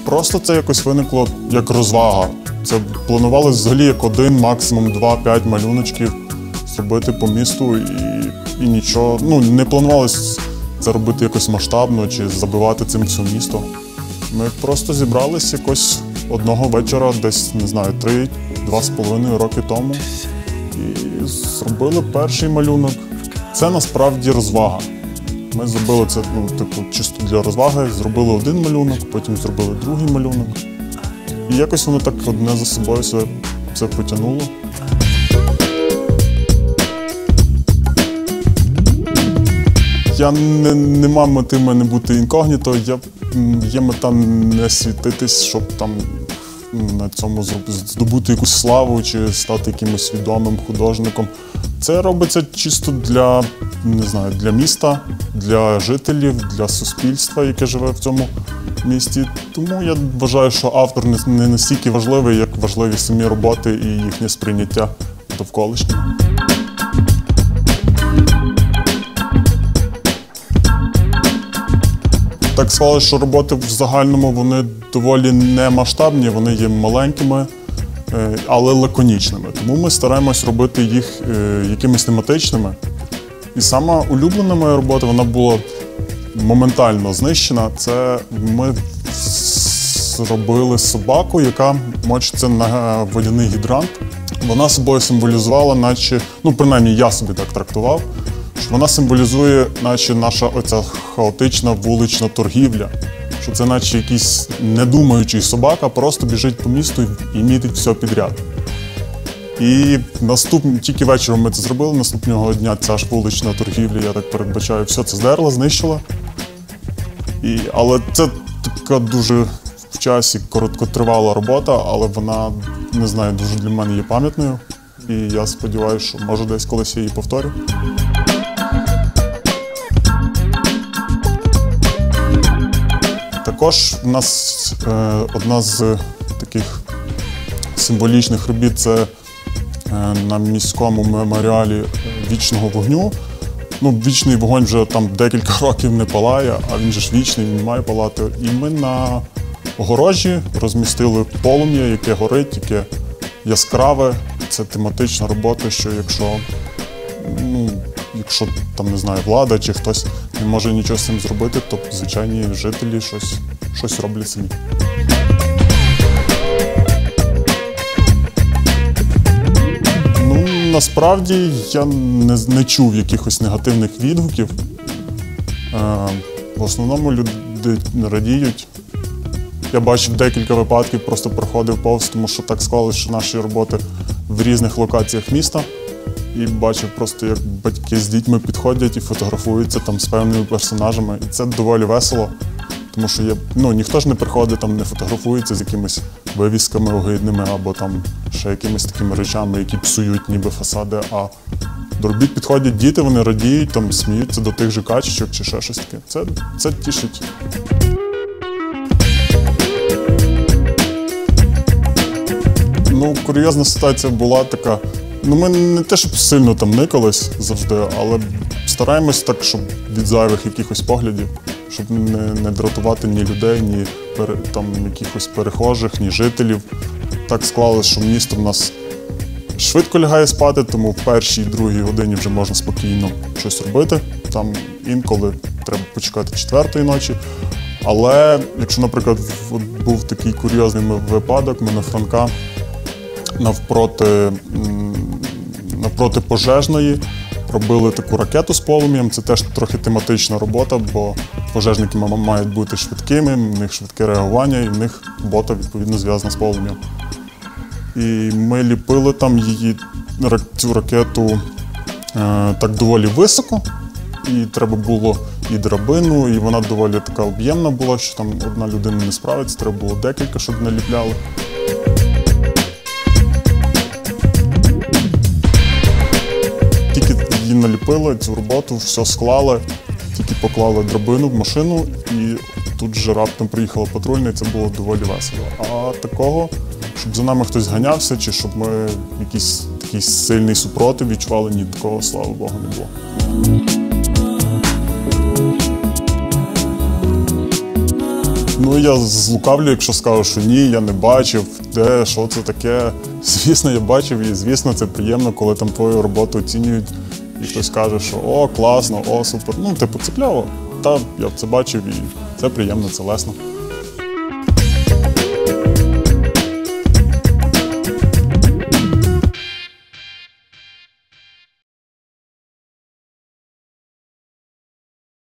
просто це якось виникло як розвага. Це планувалося взагалі як 1, максимум 2-5 малюночків зробити по місту і нічого. Ну, не планувалося це робити якось масштабно чи забивати цим все місто. Ми просто зібрались якось одного вечора, десь, не знаю, 3-2,5 роки тому і зробили перший малюнок. Це насправді розвага. Ми зробили це, чисто для розваги, зробили один малюнок, потім зробили другий малюнок. І якось воно так одне за собою це потягнуло. Я не мав мети мене бути інкогніто, є мета не світитись, щоб там на цьому здобути якусь славу чи стати якимось відомим художником. Це робиться чисто для, не знаю, для міста, для жителів, для суспільства, яке живе в цьому місті. Тому я вважаю, що автор не настільки важливий, як важливі самі роботи і їхнє сприйняття довколишнього. Так склалося, що роботи в загальному вони доволі не масштабні, вони є маленькими, але лаконічними. Тому ми стараємось робити їх якимись тематичними. І сама улюблена моя робота, вона була моментально знищена. Це ми зробили собаку, яка мочиться на водяний гідрант. Вона собою символізувала, наче, принаймні я собі так трактував, що вона символізує, наче наша оця хаотична вулична торгівля. Що це наче якийсь недумаючий собака, просто біжить по місту і мітить все підряд. І тільки вечором ми це зробили, наступного дня ця ж вулична торгівля, я так передбачаю, все це здерла, знищила. Але це така дуже в часі короткотривала робота, але вона, не знаю, дуже для мене є пам'ятною. І я сподіваюся, що може десь колись я її повторю. Також у нас одна з таких символічних робіт – це на міському меморіалі вічного вогню. Вічний вогонь вже там декілька років не палає, а він же ж вічний, він має палати. І ми на огорожі розмістили полум'я, яке горить, яке яскраве. Це тематична робота, що якщо там, не знаю, влада чи хтось не може нічого з цим зробити, то звичайні жителі щось роблять самі. Насправді я не чув якихось негативних відгуків. В основному люди радіють. Я бачив декілька випадків, просто проходив повз, тому що так склалося, що наші роботи в різних локаціях міста. І бачив просто, як батьки з дітьми підходять і фотографуються там з певними персонажами. І це доволі весело, тому що ніхто ж не приходить, там не фотографується з якимись вивісками огидними або там ще якимись такими речами, які псують ніби фасади. А до робіт підходять діти, вони радіють, там сміються до тих же качечок чи ще щось таке. Це тішить. Курйозна ситуація була така. Ми не те, щоб сильно там никались завжди, але стараємось так, щоб від зайвих якихось поглядів, щоб не дратувати ні людей, ні якихось перехожих, ні жителів. Так склалося, що місто в нас швидко лягає спати, тому в першій, другій годині вже можна спокійно щось робити. Там інколи треба почекати 4-ї ночі. Але якщо, наприклад, був такий курйозний випадок, ми на Франка навпроти пожежної робили таку ракету з полум'ям. Це теж трохи тематична робота, бо пожежники мають бути швидкими, в них швидке реагування і в них робота, відповідно, зв'язана з полум'ям. І ми ліпили там цю ракету так доволі високо, і треба було і драбину, і вона доволі така об'ємна була, що там одна людина не справиться, треба було декілька, щоб наліпляли. Тільки її наліпили, цю роботу, все склали, тільки поклали драбину в машину, і тут же раптом приїхала патрульна, і це було доволі весело. А такого, щоб за нами хтось ганявся, чи щоб ми якийсь такий сильний супротив відчували, ні, такого, слава Богу, не було. Ну, я злукавлю, якщо скажу, що ні, я не бачив, де, що це таке. Звісно, я бачив і, звісно, це приємно, коли там твою роботу оцінюють і хтось каже, що о, класно, о, супер. Ну, типу, це кльово. Та, я це бачив і це приємно, це лесно.